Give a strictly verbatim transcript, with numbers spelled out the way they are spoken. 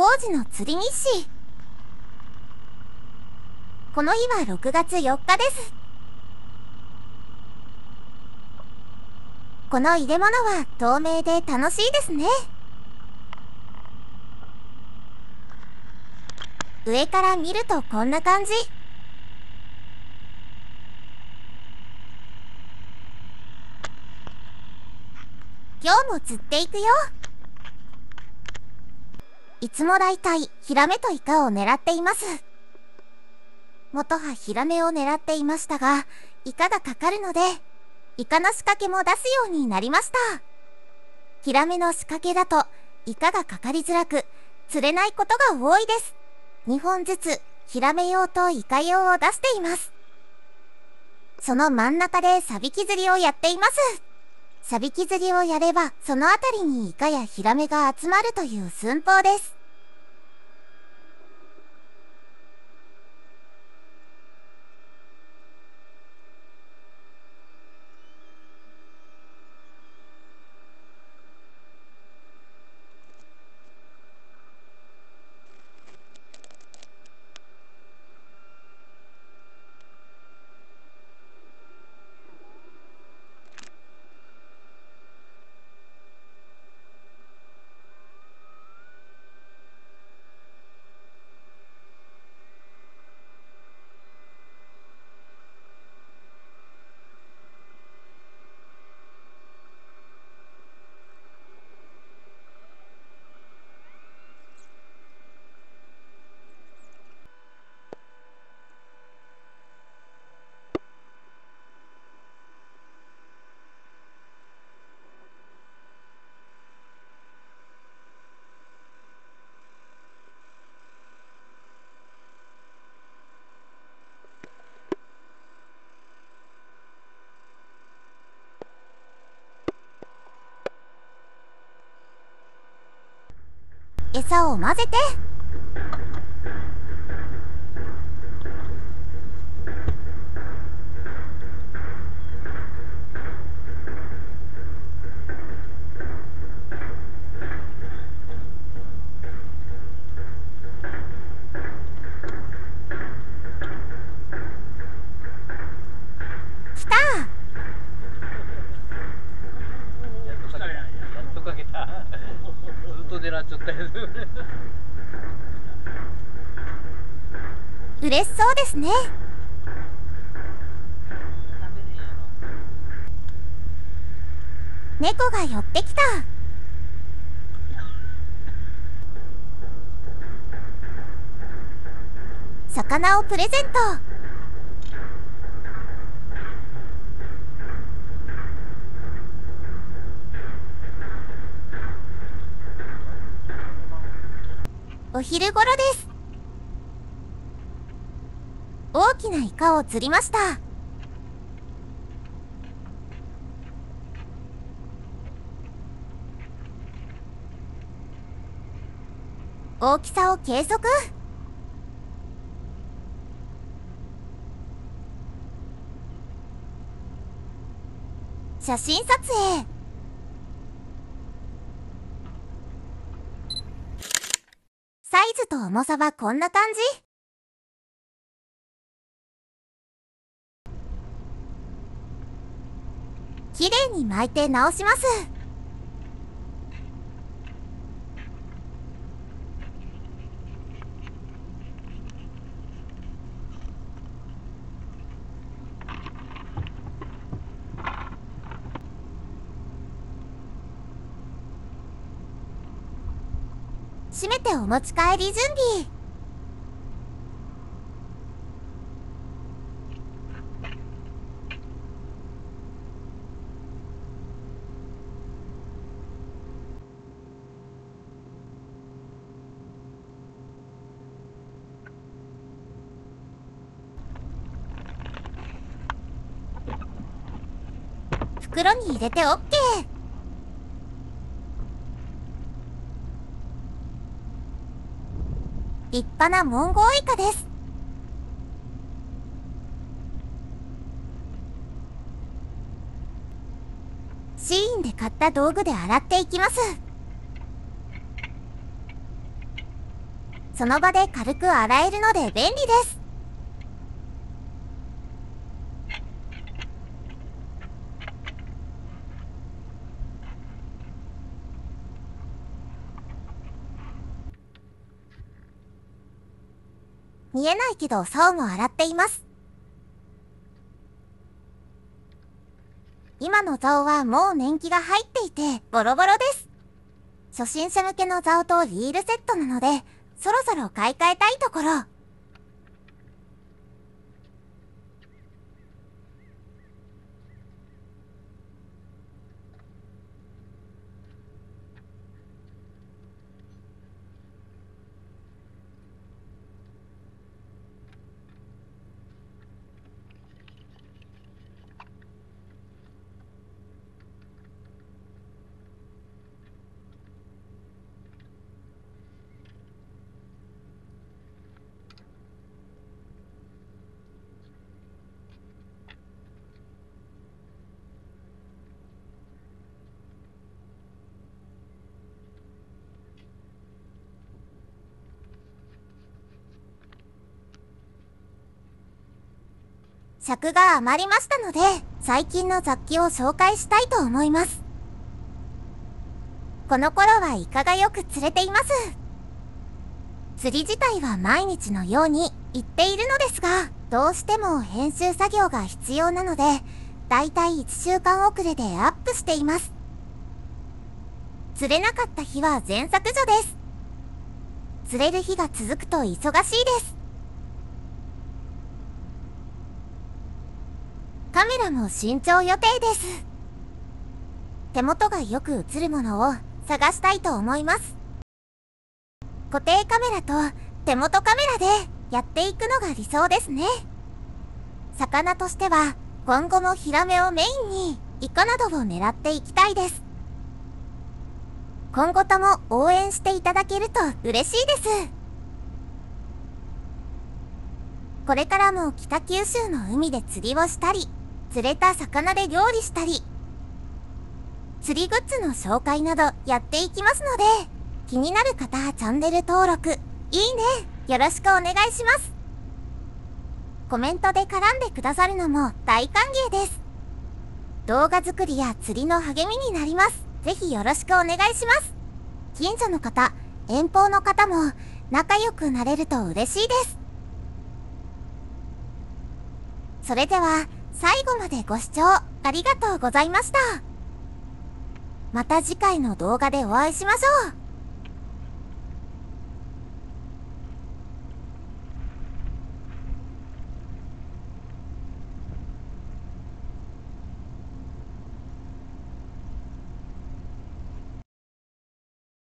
工事の釣り日誌。この日はろくがつよっかです。この入れ物は透明で楽しいですね。上から見るとこんな感じ。今日も釣っていくよ。いつもだいたいヒラメとイカを狙っています。元はヒラメを狙っていましたが、イカがかかるので、イカの仕掛けも出すようになりました。ヒラメの仕掛けだとイカがかかりづらく、釣れないことが多いです。にほんずつヒラメ用とイカ用を出しています。その真ん中でサビキ釣りをやっています。サビキ釣りをやれば、そのあたりにイカやヒラメが集まるという寸法です。餌を混ぜて。来た。 やっとかけた。やっとかけた。ずっと狙っちゃったやつ。 嬉しそうですね。猫が寄ってきた。魚をプレゼント。お昼頃です。大きなイカを釣りました。大きさを計測。写真撮影。サイズと重さはこんな感じ。きれいに巻いて直します。閉めてお持ち帰り準備。袋に入れて オーケー。 立派なモンゴウイカです。シーインで買った道具で洗っていきます。 その場で軽く洗えるので便利です。見えないけど竿も洗っています。今の竿はもう年季が入っていてボロボロです。初心者向けの竿とリールセットなので、そろそろ買い替えたいところ。尺が余りましたので、最近の雑記を紹介したいと思います。この頃はイカがよく釣れています。釣り自体は毎日のように行っているのですが、どうしても編集作業が必要なので、だいたいいっしゅうかん遅れでアップしています。釣れなかった日は全削除です。釣れる日が続くと忙しいです。カメラも新調予定です。手元がよく映るものを探したいと思います。固定カメラと手元カメラでやっていくのが理想ですね。魚としては今後もヒラメをメインにイカなどを狙っていきたいです。今後とも応援していただけると嬉しいです。これからも北九州の海で釣りをしたり、釣れた魚で料理したり、釣りグッズの紹介などやっていきますので、気になる方はチャンネル登録、いいね、よろしくお願いします。コメントで絡んでくださるのも大歓迎です。動画作りや釣りの励みになります。ぜひよろしくお願いします。近所の方、遠方の方も仲良くなれると嬉しいです。それでは、最後までご視聴ありがとうございました。また次回の動画でお会いしましょう。